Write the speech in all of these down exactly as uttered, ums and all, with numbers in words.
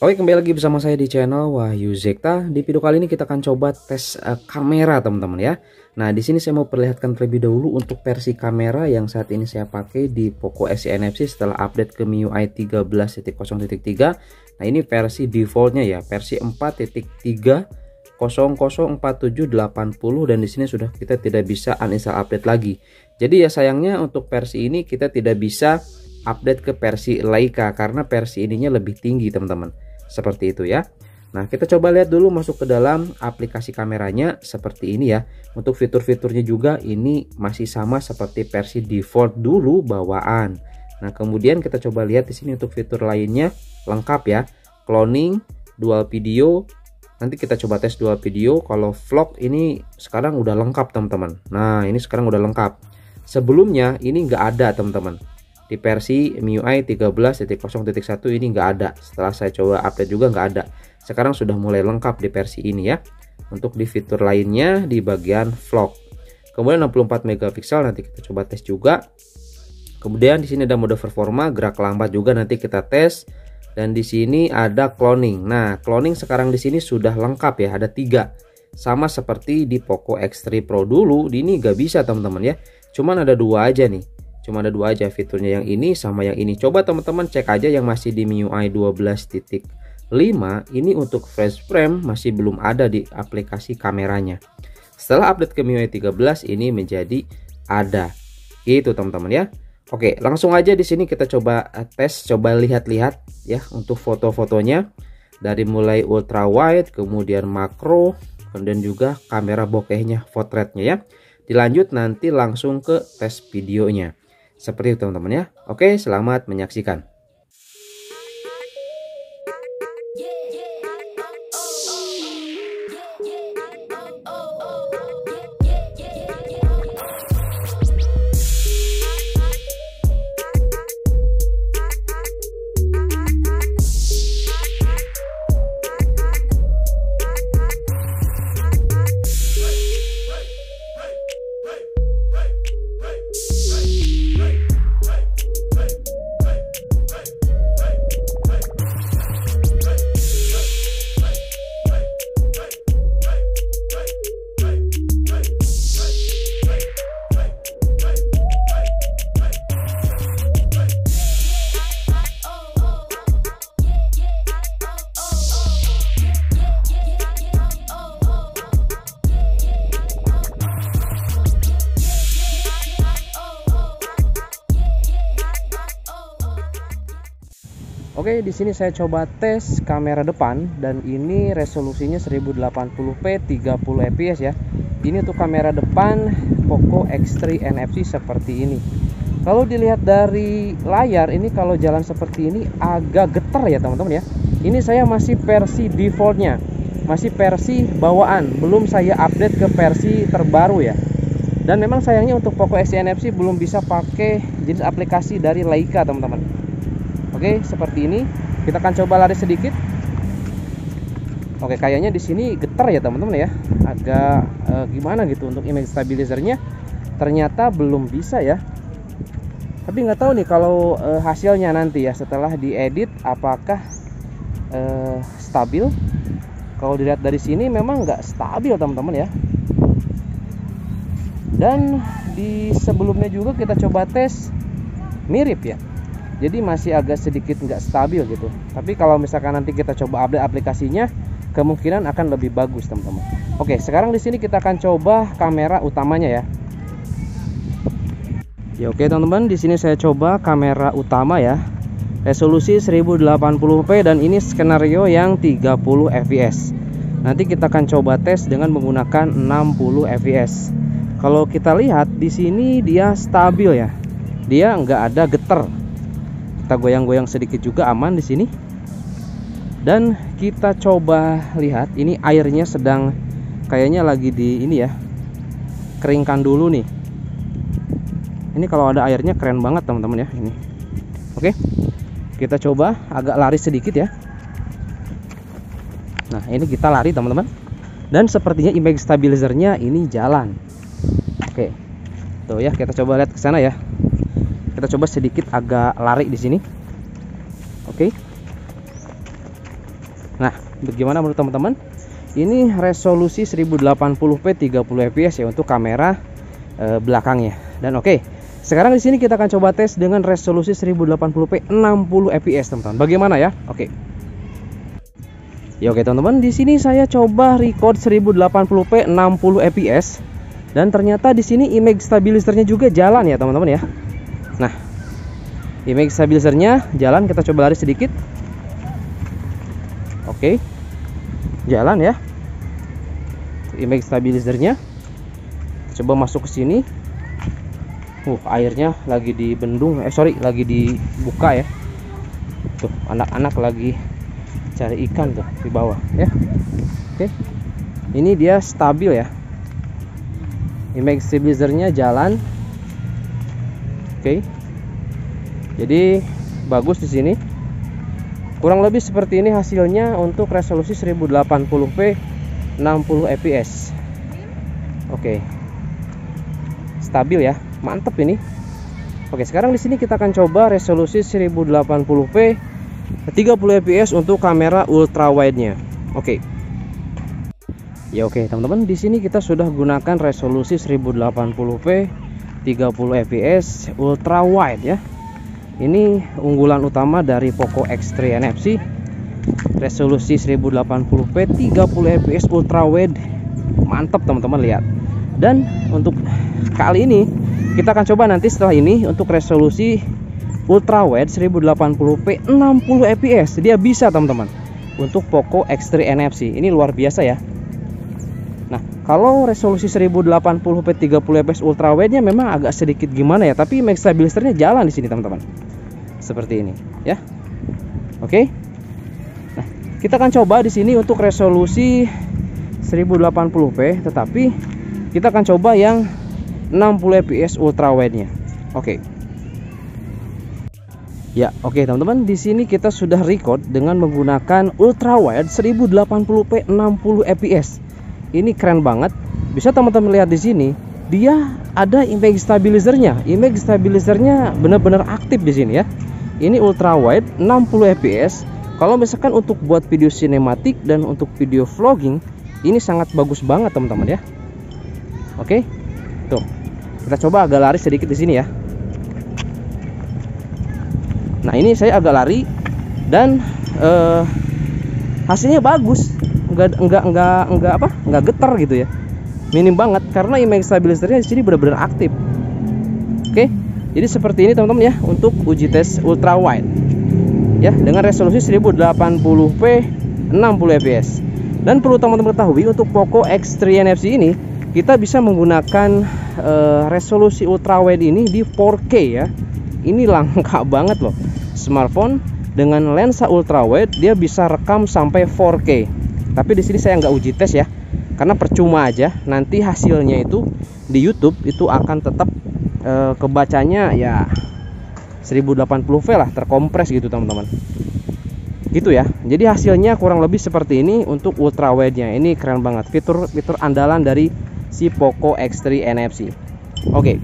Oke, kembali lagi bersama saya di channel Wahyu Zekta. Di video kali ini kita akan coba tes uh, kamera, teman-teman ya. Nah, di sini saya mau perlihatkan terlebih dahulu untuk versi kamera yang saat ini saya pakai di Poco X C N F C setelah update ke M I U I tiga belas titik nol titik tiga. Nah, ini versi defaultnya ya, versi empat titik tiga nol nol empat tujuh delapan nol, dan di sini sudah kita tidak bisa uninstall update lagi. Jadi ya sayangnya untuk versi ini kita tidak bisa update ke versi Leica karena versi ininya lebih tinggi, teman-teman. Seperti itu ya. Nah, kita coba lihat dulu masuk ke dalam aplikasi kameranya seperti ini ya. Untuk fitur-fiturnya juga ini masih sama seperti versi default dulu bawaan. Nah, kemudian kita coba lihat di sini untuk fitur lainnya lengkap ya. Cloning, dual video. Nanti kita coba tes dual video. Kalau vlog ini sekarang udah lengkap, teman-teman. Nah, ini sekarang udah lengkap. Sebelumnya ini nggak ada, teman-teman. Di versi M I U I tiga belas titik nol titik satu ini nggak ada. Setelah saya coba update juga nggak ada. Sekarang sudah mulai lengkap di versi ini ya. Untuk di fitur lainnya di bagian vlog. Kemudian enam puluh empat megapiksel, nanti kita coba tes juga. Kemudian di sini ada mode performa, gerak lambat juga nanti kita tes. Dan di sini ada cloning. Nah, cloning sekarang di sini sudah lengkap ya, ada tiga. Sama seperti di Poco X tiga Pro dulu, di ini nggak bisa, teman-teman ya. Cuman ada dua aja nih. Cuma ada dua aja fiturnya, yang ini sama yang ini. Coba teman-teman cek aja yang masih di M I U I dua belas titik lima. Ini untuk freeze frame masih belum ada di aplikasi kameranya. Setelah update ke M I U I tiga belas ini menjadi ada. Itu teman-teman ya. Oke, langsung aja di sini kita coba tes, coba lihat-lihat ya untuk foto-fotonya. Dari mulai ultra wide, kemudian makro, kemudian juga kamera bokehnya, portraitnya ya. Dilanjut nanti langsung ke tes videonya. Seperti itu, teman-teman ya. Oke, selamat menyaksikan. Oke, di sini saya coba tes kamera depan dan ini resolusinya seribu delapan puluh p tiga puluh F P S ya. Ini untuk kamera depan Poco X tiga N F C seperti ini. Kalau dilihat dari layar ini, kalau jalan seperti ini agak getar ya teman-teman ya. Ini saya masih versi defaultnya, masih versi bawaan, belum saya update ke versi terbaru ya. Dan memang sayangnya untuk Poco X C N F C belum bisa pakai jenis aplikasi dari Leica, teman-teman. Oke, seperti ini. Kita akan coba lari sedikit. Oke, kayaknya di sini getar ya teman-teman ya. Agak eh, gimana gitu untuk image stabilizernya. Ternyata belum bisa ya. Tapi nggak tahu nih kalau eh, hasilnya nanti ya setelah diedit apakah eh, stabil. Kalau dilihat dari sini memang nggak stabil, teman-teman ya. Dan di sebelumnya juga kita coba tes mirip ya. Jadi masih agak sedikit nggak stabil gitu. Tapi kalau misalkan nanti kita coba update aplikasinya, kemungkinan akan lebih bagus, teman-teman. Oke, sekarang di sini kita akan coba kamera utamanya ya. Ya oke teman-teman, di sini saya coba kamera utama ya. Resolusi seribu delapan puluh p dan ini skenario yang tiga puluh F P S. Nanti kita akan coba tes dengan menggunakan enam puluh F P S. Kalau kita lihat di sini dia stabil ya. Dia nggak ada getar. Kita goyang-goyang sedikit juga aman di sini. Dan kita coba lihat ini airnya sedang kayaknya lagi di ini ya. Keringkan dulu nih. Ini kalau ada airnya keren banget teman-teman ya ini. Oke. Kita coba agak lari sedikit ya. Nah, ini kita lari teman-teman. Dan sepertinya image stabilizernya ini jalan. Oke. Tuh ya, kita coba lihat ke sana ya. Kita coba sedikit agak lari di sini. Oke. Nah, bagaimana menurut teman-teman? Ini resolusi seribu delapan puluh p tiga puluh f p s ya untuk kamera e, belakangnya. Dan oke, okay, sekarang di sini kita akan coba tes dengan resolusi seribu delapan puluh p enam puluh f p s, teman-teman. Bagaimana ya? Oke. Okay. Ya oke, okay, teman-teman, di sini saya coba record seribu delapan puluh p enam puluh f p s dan ternyata di sini image stabilizernya juga jalan ya, teman-teman ya. Nah, image stabilizernya jalan, kita coba lari sedikit. Oke. Okay. Jalan ya image stabilizernya. Coba masuk ke sini. Uh, airnya lagi dibendung, eh sorry lagi dibuka ya. Tuh anak-anak lagi cari ikan tuh di bawah ya. Oke, ini dia stabil ya, image stabilizernya jalan. Oke, jadi bagus di sini. Kurang lebih seperti ini hasilnya untuk resolusi seribu delapan puluh p enam puluh f p s. Oke. Stabil ya. Mantap ini. Oke, sekarang di sini kita akan coba resolusi seribu delapan puluh p tiga puluh f p s untuk kamera ultra wide-nya. Oke. Ya oke, teman-teman, di sini kita sudah gunakan resolusi seribu delapan puluh p tiga puluh f p s ultra wide ya. Ini unggulan utama dari Poco X tiga N F C, resolusi seribu delapan puluh p tiga puluh f p s ultra wide. Mantap teman-teman, lihat. Dan untuk kali ini kita akan coba nanti setelah ini untuk resolusi ultra wide seribu delapan puluh p enam puluh f p s. Dia bisa teman-teman untuk Poco X tiga N F C. Ini luar biasa ya. Nah, kalau resolusi seribu delapan puluh p tiga puluh f p s ultra wide-nya memang agak sedikit gimana ya, tapi image stabilizernya jalan di sini teman-teman. Seperti ini ya. Oke. Nah, kita akan coba di sini untuk resolusi seribu delapan puluh p, tetapi kita akan coba yang enam puluh f p s ultra wide-nya. Oke. Ya, oke teman-teman, di sini kita sudah record dengan menggunakan ultra wide seribu delapan puluh p enam puluh f p s. Ini keren banget. Bisa teman-teman lihat di sini, dia ada image stabilizernya. Image stabilizernya benar-benar aktif di sini ya. Ini ultra wide enam puluh f p s. Kalau misalkan untuk buat video sinematik dan untuk video vlogging, ini sangat bagus banget teman-teman ya. Oke. Tuh. Kita coba agak lari sedikit di sini ya. Nah, ini saya agak lari dan uh, hasilnya bagus. Enggak enggak enggak enggak apa? Enggak getar gitu ya. Minim banget karena image stabilizernya di sini benar-benar aktif. Oke. Jadi seperti ini teman-teman ya untuk uji tes ultra wide. Ya, dengan resolusi seribu delapan puluh p enam puluh f p s. Dan perlu teman-teman ketahui untuk Poco X tiga N F C ini kita bisa menggunakan uh, resolusi ultra wide ini di empat K ya. Ini langka banget loh. Smartphone dengan lensa ultra wide dia bisa rekam sampai empat K. Tapi di sini saya nggak uji tes ya, karena percuma aja. Nanti hasilnya itu di YouTube itu akan tetap e, kebacanya ya seribu delapan puluh p lah, terkompres gitu teman-teman. Gitu ya. Jadi hasilnya kurang lebih seperti ini untuk ultra wide-nya. Ini keren banget, fitur fitur andalan dari si Poco X tiga N F C. Oke.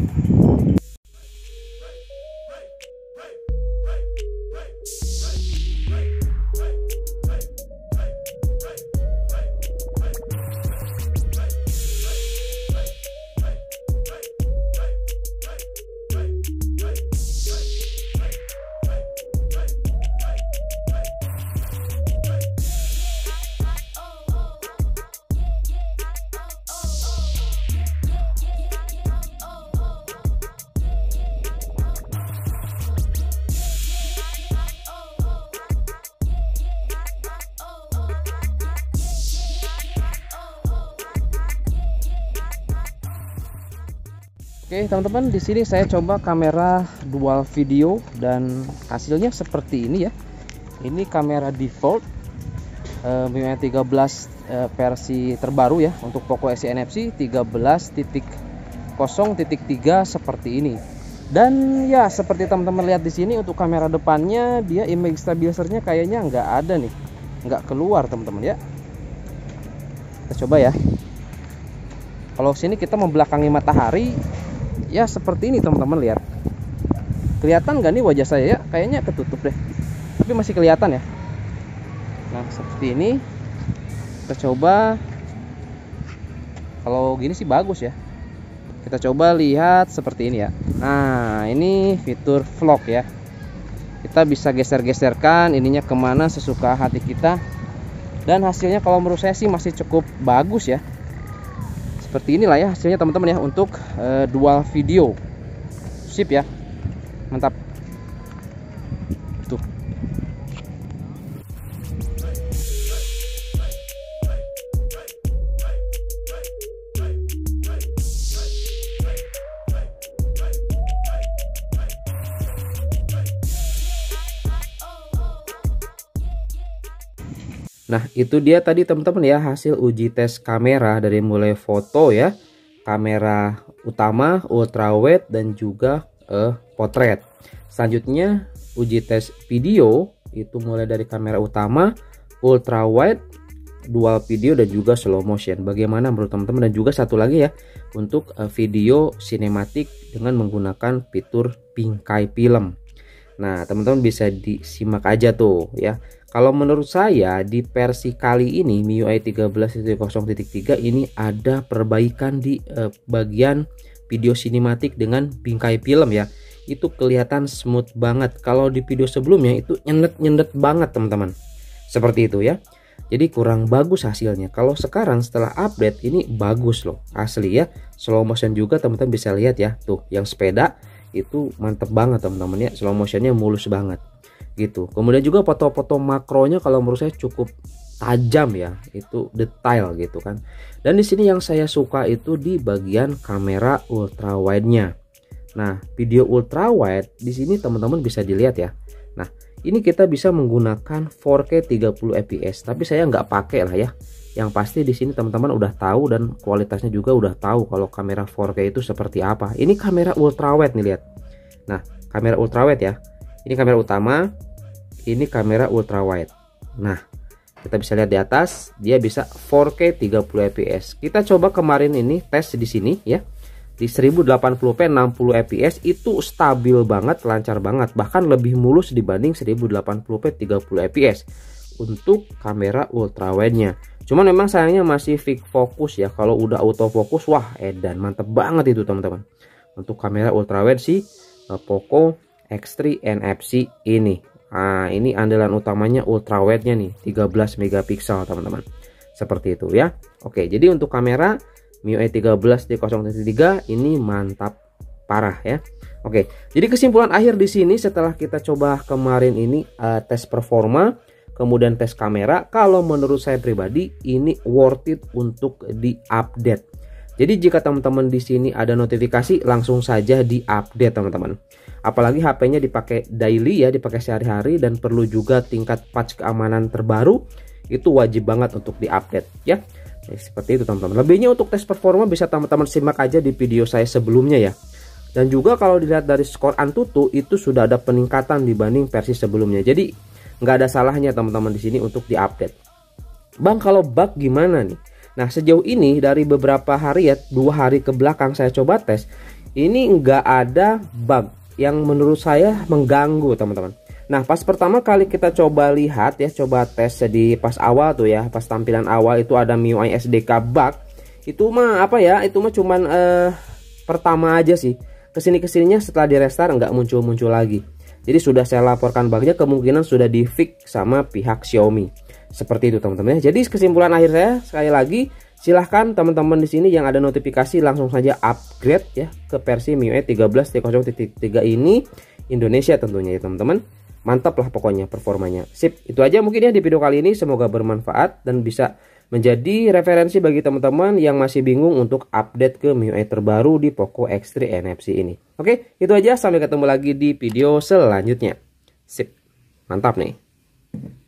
Oke teman-teman, di sini saya coba kamera dual video dan hasilnya seperti ini ya. Ini kamera default uh, M I U I tiga belas uh, versi terbaru ya untuk Poco X tiga N F C tiga belas titik nol titik tiga seperti ini. Dan ya seperti teman-teman lihat di sini untuk kamera depannya dia image stabilizernya kayaknya nggak ada nih, nggak keluar teman-teman ya. Kita coba ya. Kalau sini kita membelakangi matahari. Ya seperti ini teman-teman, lihat. Kelihatan nggak nih wajah saya ya? Kayaknya ketutup deh. Tapi masih kelihatan ya. Nah seperti ini, kita coba. Kalau gini sih bagus ya. Kita coba lihat seperti ini ya. Nah ini fitur vlog ya. Kita bisa geser-geserkan ininya kemana sesuka hati kita. Dan hasilnya kalau menurut saya sih masih cukup bagus ya. Seperti inilah ya hasilnya teman-teman ya, untuk uh, dual video. Sip ya, mantap. Tuh. Nah itu dia tadi teman-teman ya, hasil uji tes kamera dari mulai foto ya, kamera utama, ultrawide, dan juga eh, potret. Selanjutnya uji tes video itu mulai dari kamera utama, ultrawide, dual video, dan juga slow motion. Bagaimana menurut teman-teman? Dan juga satu lagi ya, untuk eh, video sinematik dengan menggunakan fitur bingkai film. Nah teman-teman bisa disimak aja tuh ya. Kalau menurut saya di versi kali ini M I U I tiga belas titik nol titik tiga ini ada perbaikan di eh, bagian video sinematik dengan bingkai film ya. Itu kelihatan smooth banget. Kalau di video sebelumnya itu nyendet-nyendet banget teman-teman. Seperti itu ya. Jadi kurang bagus hasilnya. Kalau sekarang setelah update ini bagus loh, asli ya. Slow motion juga teman-teman bisa lihat ya. Tuh yang sepeda itu mantep banget teman-teman ya. Slow motionnya mulus banget gitu. Kemudian juga foto-foto makronya kalau menurut saya cukup tajam ya, itu detail gitu kan. Dan di sini yang saya suka itu di bagian kamera ultrawide-nya. Nah, video ultrawide di sini teman-teman bisa dilihat ya. Nah, ini kita bisa menggunakan empat K tiga puluh F P S, tapi saya nggak pakai lah ya. Yang pasti di sini teman-teman udah tahu dan kualitasnya juga udah tahu kalau kamera empat K itu seperti apa. Ini kamera ultrawide nih, lihat. Nah, kamera ultrawide ya. Ini kamera utama, ini kamera ultrawide. Nah, kita bisa lihat di atas, dia bisa empat K tiga puluh F P S. Kita coba kemarin ini tes di sini ya. Di seribu delapan puluh p enam puluh F P S itu stabil banget, lancar banget, bahkan lebih mulus dibanding seribu delapan puluh p tiga puluh F P S untuk kamera ultrawide-nya. Cuman memang sayangnya masih fix fokus ya. Kalau udah autofocus, wah edan, mantep banget itu teman-teman. Untuk kamera ultrawide sih Poco X tiga N F C ini. Nah, ini andalan utamanya ultrawide-nya nih, tiga belas megapiksel teman-teman. Seperti itu ya. Oke, jadi untuk kamera M I U I tiga belas titik nol titik tiga ini mantap parah ya. Oke, jadi kesimpulan akhir di sini setelah kita coba kemarin ini uh, tes performa, kemudian tes kamera, kalau menurut saya pribadi ini worth it untuk di-update. Jadi jika teman-teman di sini ada notifikasi, langsung saja di-update teman-teman. Apalagi H P-nya dipakai daily ya, dipakai sehari-hari, dan perlu juga tingkat patch keamanan terbaru, itu wajib banget untuk di-update ya. Nah, seperti itu teman-teman. Lebihnya untuk tes performa bisa teman-teman simak aja di video saya sebelumnya ya. Dan juga kalau dilihat dari skor Antutu itu sudah ada peningkatan dibanding versi sebelumnya. Jadi nggak ada salahnya teman-teman di sini untuk di-update. Bang, kalau bug gimana nih? Nah, sejauh ini dari beberapa hari ya, dua hari ke belakang saya coba tes, ini nggak ada bug yang menurut saya mengganggu teman-teman. Nah, pas pertama kali kita coba lihat ya, coba tes di pas awal tuh ya, pas tampilan awal itu ada M I U I S D K bug. Itu mah apa ya, itu mah cuman eh, pertama aja sih. Kesini kesininya setelah di restart nggak muncul-muncul lagi. Jadi sudah saya laporkan bugnya, kemungkinan sudah di fix sama pihak Xiaomi. Seperti itu teman-teman ya. Jadi kesimpulan akhir saya sekali lagi, silahkan teman-teman di sini yang ada notifikasi langsung saja upgrade ya ke versi M I U I tiga belas titik nol titik tiga ini, Indonesia tentunya ya teman-teman. Mantap lah pokoknya performanya. Sip, itu aja mungkin ya di video kali ini. Semoga bermanfaat dan bisa menjadi referensi bagi teman-teman yang masih bingung untuk update ke M I U I terbaru di Poco X tiga N F C ini. Oke, itu aja. Sampai ketemu lagi di video selanjutnya. Sip, mantap nih.